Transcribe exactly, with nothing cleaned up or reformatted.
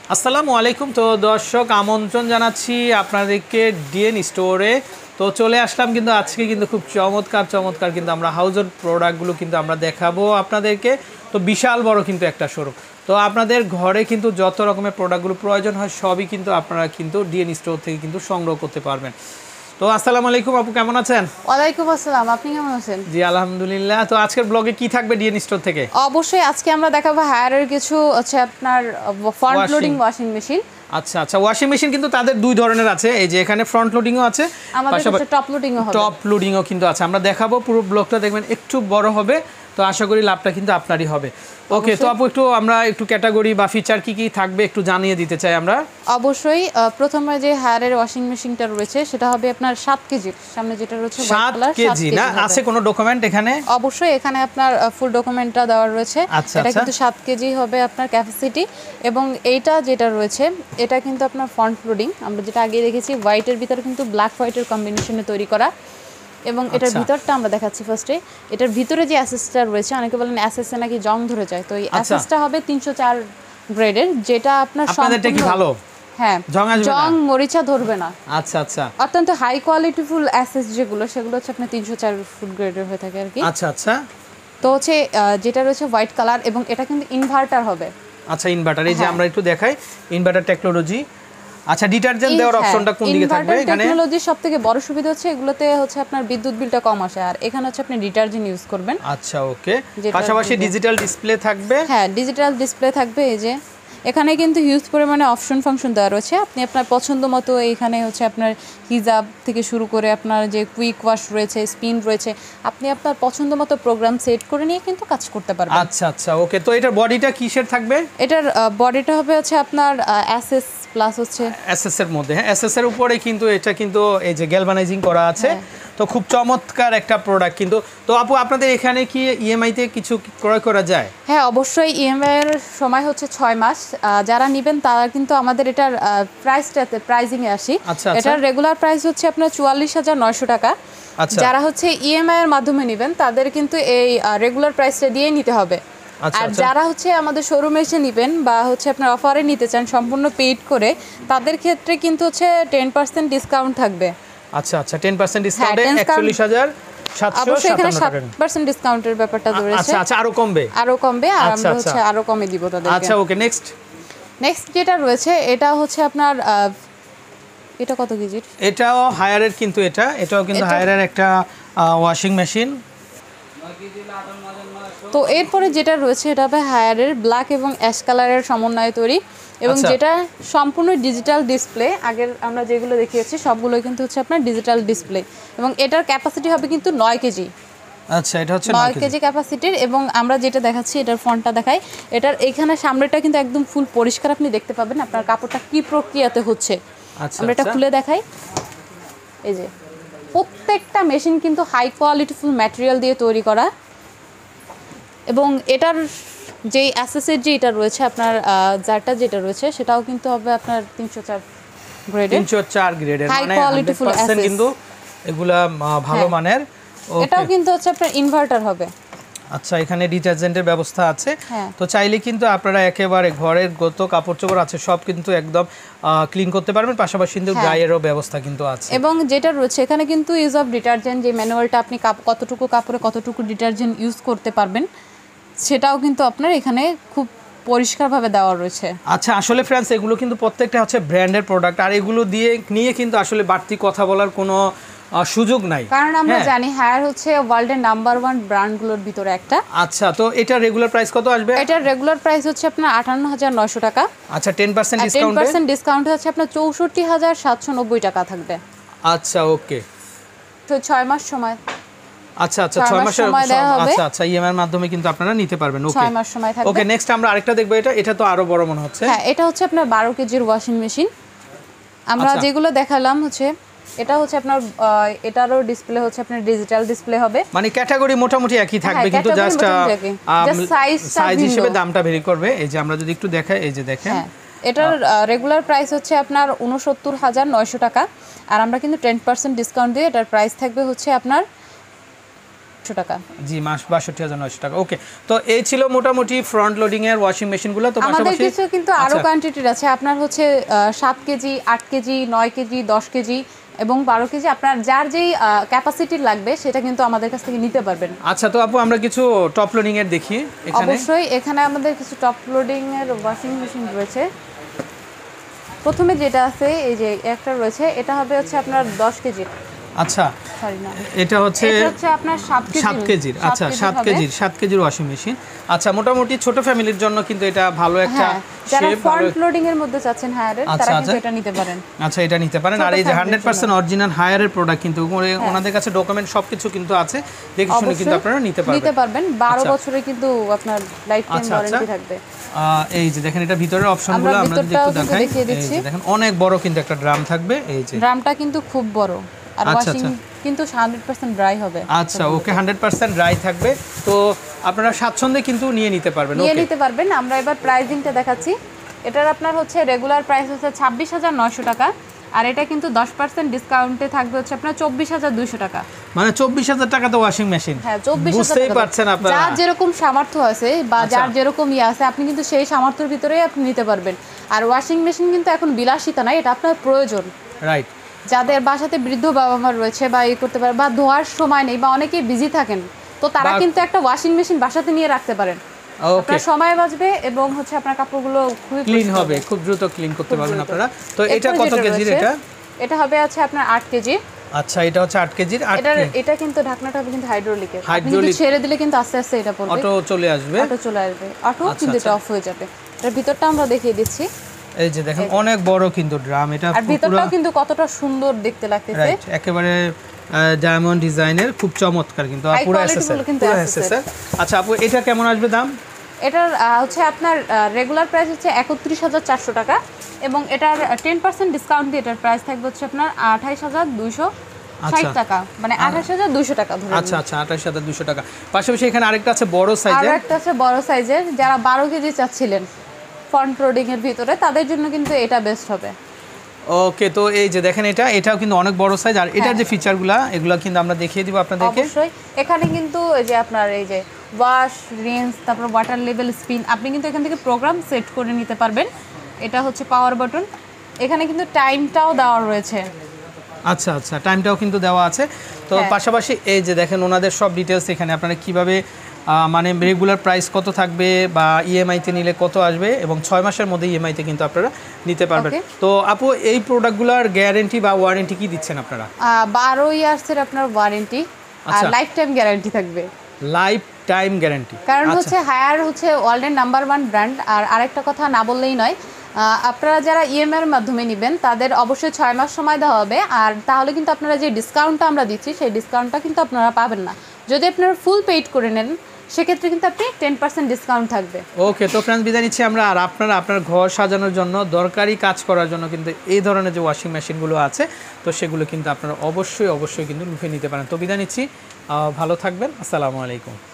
আসসালামু আলাইকুম। তো দর্শক আমন্ত্রণ জানাচ্ছি আপনাদেরকে ডিএন স্টোরে। তো চলে আসলাম কিন্তু আজকে কিন্তু খুব চমৎকার চমৎকার কিন্তু আমরা হাউজের প্রোডাক্টগুলো কিন্তু আমরা দেখাবো আপনাদেরকে। তো বিশাল বড় কিন্তু একটা শোরুম। তো আপনাদের ঘরে কিন্তু যত রকমের প্রোডাক্টগুলো প্রয়োজন হয় সবই কিন্তু আপনারা কিন্তু ডিএন স্টোর থেকে কিন্তু সংগ্রহ করতে পারবেন। তো আসসালামু আলাইকুম আপু, কেমন আছেন? ওয়ালাইকুম আসসালাম, আপনি কেমন আছেন? জি আলহামদুলিল্লাহ। তো আজকের ব্লগে কি থাকবে ডিএন স্টোর থেকে? অবশ্যই আজকে আমরা দেখাবো হায়ারের কিছু হচ্ছে আপনার ফ্রন্ট লোডিং ওয়াশিং মেশিন। আচ্ছা আচ্ছা, ওয়াশিং মেশিন কিন্তু তাদের দুই ধরনের আছে। এই যে এখানে ফ্রন্ট লোডিংও আছে, আমাদের টপ লোডিংও হবে। টপ লোডিংও কিন্তু আছে। আমরা দেখাবো, পুরো ব্লগটা দেখবেন, একটু বড় হবে। তো আশা করি লাভটা কিন্তু আপনারই হবে। ওকে, তো আপু একটু আমরা একটু ক্যাটাগরি বা ফিচার কি কি থাকবে একটু জানিয়ে দিতে চাই আমরা। অবশ্যই প্রথমে যে হায়ারের ওয়াশিং মেশিনটা রয়েছে সেটা হবে আপনার সাত কেজি। সামনে যেটা রয়েছে সাত কেজি না, আছে কোনো ডকুমেন্ট এখানে? অবশ্যই এখানে আপনার ফুল ডকুমেন্টটা দেওয়া রয়েছে। এটা কিন্তু সাত কেজি হবে আপনার ক্যাপাসিটি। এবং এইটা যেটা রয়েছে এটা কিন্তু আপনার ফ্রন্ট লোডিং। আমরা যেটা আগে দেখেছি হোয়াইটের ভিতরে কিন্তু ব্ল্যাক হোয়াইটের কম্বিনেশনে তৈরি করা। এবং এটার ভিতরটা আমরা দেখাচ্ছি ফার্স্টে। এটার ভিতরে যে অ্যাসেসটা রয়েছে, অনেকে বলেন অ্যাসেসে নাকি জং ধরে যায়, তো এই অ্যাসেসটা হবে তিনশো চার গ্রেডের, যেটা আপনার আপনাদেরটা কি ভালো? হ্যাঁ, জং মরিচা ধরবে না। আচ্ছা আচ্ছা, অত্যন্ত হাই কোয়ালিটি ফুল অ্যাসেস যেগুলো সেগুলো হচ্ছে আপনার তিনশো চার ফুট গ্রেডের হয়ে থাকে আর কি। আচ্ছা আচ্ছা, তো হচ্ছে যেটা রয়েছে হোয়াইট কালার এবং এটা কিন্তু ইনভার্টার হবে। আচ্ছা, ইনভার্টার, এই যে আমরা একটু দেখাই ইনভার্টার টেকনোলজি। আচ্ছা, ডিটারজেন্ট দেওয়ার অপশনটা কোন দিকে থাকবে? এখানে টেকনোলজির সবথেকে বড় সুবিধা হচ্ছে এগুলোতে হচ্ছে আপনার বিদ্যুৎ বিলটা কম আসে, আর এখানে হচ্ছে আপনি ডিটারজেন্ট ইউজ করবেন। আচ্ছা ওকে, পাশাপাশি ডিজিটাল ডিসপ্লে থাকবে। হ্যাঁ, ডিজিটাল ডিসপ্লে থাকবে। এই যে এখানে কিন্তু হিউজ পরিমাণে অপশন ফাংশন দেওয়া রয়েছে। আপনি আপনার পছন্দ মতো এখানে হচ্ছে আপনার হিজাব থেকে শুরু করে আপনার যে কুইক ওয়াশ রয়েছে, স্পিন রয়েছে, আপনি আপনার পছন্দ মতো প্রোগ্রাম সেট করে নিয়ে কিন্তু কাজ করতে পারবেন। আচ্ছা আচ্ছা ওকে, তো এটার বডিটা কিসের থাকবে? এটার বডিটা হবে হচ্ছে আপনার এসএস প্লাস হচ্ছে এসএস এর মধ্যে। হ্যাঁ, এসএস এর উপরে কিন্তু এটা কিন্তু এই যে গ্যালভানাইজিং করা আছে। তো খুব চমৎকার একটা প্রোডাক্ট কিন্তু। তো আপু আপনাদের এখানে কি ইএমআই তে কিছু ক্রয় করা যায়? হ্যাঁ অবশ্যই, ইএমআই এর সময় হচ্ছে ছয় মাস। যারা নেবেন তারা কিন্তু আমাদের এটার প্রাইসটাতে প্রাইজিং এ আসি। এটার রেগুলার প্রাইস হচ্ছে আপনার চুয়াল্লিশ হাজার নয়শো টাকা। যারা হচ্ছে ইএমআই এর মাধ্যমে নেবেন তাদের কিন্তু এই রেগুলার প্রাইসটা দিয়ে নিতে হবে। আর যারা হচ্ছে আমাদের শোরুমে এসে নেবেন বা হচ্ছে আপনার অফারে নিতে চান সম্পূর্ণ পেইড করে, তাদের ক্ষেত্রে কিন্তু হচ্ছে টেন পার্সেন্ট ডিসকাউন্ট থাকবে। আচ্ছা আচ্ছা, টেন পার্সেন্ট ডিসকাউন্টে একচল্লিশ হাজার সাতশো সাতান্ন টাকা। সাত পার্সেন্ট ডিসকাউন্টের ব্যাপারটা রয়েছে। আচ্ছা আচ্ছা, আরো কমবে? আরো কমবে, আর আমরা হচ্ছে আরো কমে দিব তাদেরকে। আচ্ছা ওকে, নেক্সট নেক্সট যেটা রয়েছে এটা হচ্ছে আপনার এটা কত কেজির? এটাও হায়ারের কিন্তু এটা এটাও কিন্তু হায়ারের একটা ওয়াশিং মেশিন। তো এরপরে যেটা রয়েছে এটা হবে হায়ারের ব্ল্যাক এবং অ্যাশ কালারের সমন্বয়ে তৈরি, এবং যেটা সম্পূর্ণ ডিজিটাল ডিসপ্লে। আগের আমরা যেগুলো দেখিয়েছি সবগুলোই কিন্তু হচ্ছে আপনার ডিজিটাল ডিসপ্লে, এবং এটার ক্যাপাসিটি হবে কিন্তু নয় কেজি। আচ্ছা, এটা হচ্ছে নয় কেজি ক্যাপাসিটির। এবং আমরা যেটা দেখাচ্ছি এটার ফ্রন্টটা দেখাই, এটার এখানে সামনেটা কিন্তু একদম ফুল পরিষ্কার আপনি দেখতে পাবেন আপনার কাপড়টা কি প্রক্রিয়াতে হচ্ছে। আমরা এটা খুলে দেখাই। এই যে প্রত্যেকটা মেশিন কিন্তু হাই কোয়ালিটিফুল ম্যাটেরিয়াল দিয়ে তৈরি করা, এবং এটার যেই অ্যাসেসের যে এটা রয়েছে আপনার জারটা যেটা রয়েছে সেটাও কিন্তু হবে আপনার তিনশো চার গ্রেডের। তিনশো চার গ্রেডের হাই কোয়ালিটিফুল অ্যাসেস কিন্তু এগুলা ভালো মানের। এটাও কিন্তু হচ্ছে আপনার ইনভার্টার হবে। আচ্ছা, এখানে ডিটারজেন্টের ব্যবস্থা আছে। তো চাইলে কিন্তু আপনারা একেবারে ঘরের যত কাপড় চোপড় আছে সব কিন্তু একদম ক্লিন করতে পারবেন, পাশাপাশি কিন্তু ড্রায়ারও ব্যবস্থা কিন্তু আছে। এবং যেটা রয়েছে এখানে কিন্তু ইউজ অফ ডিটারজেন্ট, যে ম্যানুয়ালটা আপনি কতটুকু কাপড়ে কতটুকু ডিটারজেন্ট ইউজ করতে পারবেন সেটাও কিন্তু আপনার এখানে খুব পরিষ্কারভাবে দেওয়া রয়েছে। আচ্ছা, আসলে ফ্রেন্ডস এগুলো কিন্তু প্রত্যেকটা হচ্ছে ব্র্যান্ডের প্রোডাক্ট, আর এগুলো দিয়ে নিয়ে কিন্তু আসলে বাড়তি কথা বলার কোনো সুযোগ নাই, কারণ আমরা জানি হায়ার হচ্ছে ওয়ার্ল্ডের নাম্বার ওয়ান ব্র্যান্ডগুলোর ভিতরে একটা। আচ্ছা, তো এটা রেগুলার প্রাইস কত আসবে? এটার রেগুলার প্রাইস হচ্ছে আপনার আটান্ন হাজার নয়শো টাকা। আচ্ছা, ten percent discount? Ten percent discount হচ্ছে আপনার চৌষট্টি হাজার সাতশো নব্বই টাকা থাকবে। আচ্ছা ওকে, তো ছয় মাস সময়। আচ্ছা আচ্ছা, ছয় মাসের আচ্ছা আচ্ছা ইএমআই এর মাধ্যমে কিন্তু আপনারা নিতে পারবেন। ওকে, ছয় মাস সময় থাকবে। ওকে, নেক্সট আমরা আরেকটা দেখব। এটা এটা তো আরো বড় মনে হচ্ছে। হ্যাঁ, এটা হচ্ছে আপনার বারো কেজির ওয়াশিং মেশিন। আমরা যেগুলো দেখালাম হচ্ছে এটা হচ্ছে আপনার এটারও ডিসপ্লে হচ্ছে আপনার ডিজিটাল ডিসপ্লে হবে। মানে ক্যাটাগরি মোটামুটি একই থাকবে, কিন্তু জাস্ট সাইজ হিসেবে দামটা ভেরি করবে। এই যে আমরা যদি একটু দেখাই, এই যে দেখেন এটার রেগুলার প্রাইস হচ্ছে আপনার উনসত্তর হাজার নয়শো টাকা, আর আমরা কিন্তু টেন পার্সেন্ট ডিসকাউন্ট দিয়ে এটার প্রাইস থাকবে হচ্ছে আপনার টাকা। জি মাস বাষট্টি হাজার নয়শো টাকা। ওকে, তো এই ছিল মোটামুটি ফ্রন্ট লোডিং এর ওয়াশিং মেশিনগুলো। তো আমাদের কিছু কিন্তু আরো কোয়ান্টিটির আছে, আপনার হচ্ছে সাত কেজি, আট কেজি, নয় কেজি, দশ কেজি এবং বারো কেজি, আপনার যার যেই ক্যাপাসিটি লাগবে সেটা কিন্তু আমাদের কাছ থেকে নিতে পারবেন। আচ্ছা, তো আপু আমরা কিছু টপ লোডিং এর দেখি এখানে। অবশ্যই, এখানে আমাদের কিছু টপ লোডিং এর ওয়াশিং মেশিন রয়েছে। প্রথমে যেটা আছে এই যে একটা রয়েছে, এটা হবে হচ্ছে আপনার দশ কেজি। আচ্ছা, সরি না, এটা হচ্ছে এটা হচ্ছে আপনার সাত কেজি সাত কেজির। আচ্ছা, সাত কেজির সাত কেজির ওয়াশিং মেশিন। আচ্ছা, মোটামুটি ছোট ফ্যামিলির জন্য কিন্তু এটা ভালো একটা যারা শেপ, ফ্রন্ট লোডিং এর মধ্যে চাচ্ছেন হায়ারের, তারা কিন্তু এটা নিতে পারেন। আচ্ছা, এটা নিতে পারেন। আর এই যে হান্ড্রেড পার্সেন্ট অরিজিনাল হায়ারের প্রোডাক্ট কিন্তু ওনাদের কাছে ডকুমেন্ট সবকিছু কিন্তু আছে, দেখে শুনে কিন্তু আপনারা নিতে পারবেন নিতে পারবেন বারো বছরে কিন্তু আপনার লাইফ টাইম ওয়ারেন্টি থাকবে। এই যে দেখেন, এটা ভিতরের অপশনগুলো আমরা যদি একটু দেখাই, এই যে দেখেন অনেক বড় কিন্তু একটা ড্রাম থাকবে। এই যে ড্রামটা কিন্তু খুব বড়, আর ওয়াশিং কিন্তু হান্ড্রেড পার্সেন্ট ড্রাই হবে। আচ্ছা, ওকে, হান্ড্রেড পার্সেন্ট ড্রাই থাকবে। তো আপনারা স্বাচ্ছন্দ্যে কিন্তু নিয়ে নিতে পারবেন। নিয়ে নিতে পারবেন। আমরা এবার প্রাইসিংটা দেখাচ্ছি। এটার আপনার হচ্ছে রেগুলার প্রাইস হচ্ছে ছাব্বিশ হাজার নয়শো টাকা, আর এটা কিন্তু দশ পার্সেন্ট ডিসকাউন্টে থাকবে হচ্ছে আপনার চব্বিশ হাজার দুইশো টাকা। মানে চব্বিশ হাজার টাকা তো ওয়াশিং মেশিন। হ্যাঁ, চব্বিশ হাজার বুঝতেই পারছেন আপনারা, যার যেরকম সামর্থ্য আছে বা যার যেরকম ইয়ে আছে, আপনি কিন্তু সেই সামর্থ্যের ভিতরেই আপনি নিতে পারবেন। আর ওয়াশিং মেশিন কিন্তু এখন বিলাসিতা নাই, এটা আপনার প্রয়োজন। রাইট। যাদের বাসাতে বৃদ্ধ বাবা মা রয়েছে বা এই করতে পারে, বা ধোয়ার সময় নেই, বা অনেকেই বিজি থাকেন, তো তারা কিন্তু একটা ওয়াশিং মেশিন বাসাতে নিয়ে রাখতে পারেন। আপনার সময় বাঁচবে এবং হচ্ছে আপনার কাপড়গুলো খুবই ক্লিন হবে, খুব দ্রুত ক্লিন করতে পারবেন আপনারা। তো এটা কত কেজির? এটা এটা হবে আছে আপনার আট কেজি। আচ্ছা, এটা হচ্ছে আট কেজির। এটা এটা কিন্তু ঢাকনাটা হবে কিন্তু হাইড্রোলিকের, আপনি কিন্তু ছেড়ে দিলে কিন্তু আস্তে আস্তে এটা পড়বে, অটো চলে আসবে, অটো চলে আসবে, অটো কিন্তু এটা অফ হয়ে যাবে। এর ভিতরটা আমরা দেখিয়ে দিচ্ছি। এই যে দেখেন অনেক বড় কিন্তু ড্রাম, এটা আর ভিতরটাও কিন্তু কতটা সুন্দর দেখতে লাগতেছে, একেবারে ডায়মন্ড ডিজাইনের, খুব চমৎকার কিন্তু পুরো এসএসএল পুরো এসএসএল। আচ্ছা আপু, এটা কেমন আসবে দাম? এটার হচ্ছে আপনার রেগুলার প্রাইস হচ্ছে একত্রিশ হাজার চারশো টাকা, এবং এটার টেন পার্সেন্ট ডিসকাউন্ট দিয়ে এটার প্রাইস থাকবে হচ্ছে আপনার আঠাইশ হাজার দুইশো ষাট টাকা, মানে আঠাশ হাজার দুইশো টাকা ধরে। আচ্ছা আচ্ছা, আঠাশ হাজার দুইশো টাকা। পাশাপাশি এখানে আরেকটা আছে বড় সাইজের, আরেকটা আছে বড় সাইজের, যারা বারো কেজি চাচ্ছিলেন ফ্রন্ট লোডিং এর ভিতরে, তাদের জন্য কিন্তু এটা বেস্ট হবে। ওকে, তো এই যে দেখেন, এটা এটাও কিন্তু অনেক বড় সাইজ, আর এটার যে ফিচারগুলো এগুলো কিন্তু আমরা দেখিয়ে দিব আপনাদেরকে। অবশ্যই, এখানে কিন্তু এই যে আপনার এই যে ওয়াশ, রিন্স, তারপর ওয়াটার লেভেল, স্পিন, আপনি কিন্তু এখান থেকে প্রোগ্রাম সেট করে নিতে পারবেন। এটা হচ্ছে পাওয়ার বাটন, এখানে কিন্তু টাইমটাও দেওয়া রয়েছে। আচ্ছা আচ্ছা, টাইমটাও কিন্তু দেওয়া আছে। তো পাশাপাশি এই যে দেখেন ওনাদের সব ডিটেলস এখানে, আপনারা কিভাবে মানে রেগুলার প্রাইস কত থাকবে বা ইএমআইতে নিলে কত আসবে, এবং ছয় মাসের মধ্যে ইএমআইতে কিন্তু আপনারা নিতে পারবেন। তো আপু, এই প্রোডাক্টগুলোর গ্যারান্টি বা ওয়ারেন্টি কি দিচ্ছেন আপনারা? বারো ইয়ার্সের আপনার ওয়ারেন্টি, আর লাইফ টাইম গ্যারান্টি থাকবে। লাইফ টাইম গ্যারান্টি, কারণ হচ্ছে হায়ার হচ্ছে ওয়ার্ল্ডের নাম্বার ওয়ান ব্র্যান্ড। আর আরেকটা কথা না বললেই নয়, আপনারা যারা ইএমআই এর মাধ্যমে নেবেন তাদের অবশ্যই ছয় মাস সময় দেওয়া হবে, আর তাহলে কিন্তু আপনারা যে ডিসকাউন্টটা আমরা দিচ্ছি সেই ডিসকাউন্টটা কিন্তু আপনারা পাবেন না। যদি আপনারা ফুল পেইড করে নেন সেক্ষেত্রে কিন্তু আপনি টেন পার্সেন্ট ডিসকাউন্ট থাকবে। ওকে, তো ফ্রেন্ডস বিদায় নিচ্ছি আমরা। আর আপনারা আপনার ঘর সাজানোর জন্য, দরকারি কাজ করার জন্য কিন্তু এই ধরনের যে ওয়াশিং মেশিনগুলো আছে, তো সেগুলো কিন্তু আপনারা অবশ্যই অবশ্যই কিন্তু লুফে নিতে পারেন। তো বিদায় নিচ্ছি, ভালো থাকবেন, আসসালামু আলাইকুম।